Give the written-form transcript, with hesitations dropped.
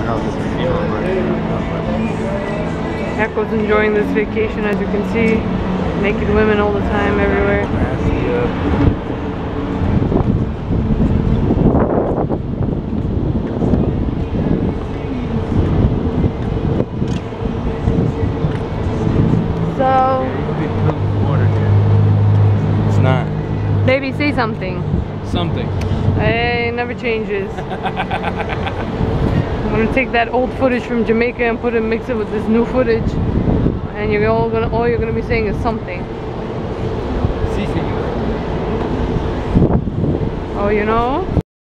Echo's enjoying this vacation, as you can see. Naked women all the time, everywhere. So, it's not. baby, say something. Something. Hey, it never changes. I'm gonna take that old footage from Jamaica and mix it with this new footage, and all you're gonna be saying is something. Sí, señor. Oh, you know?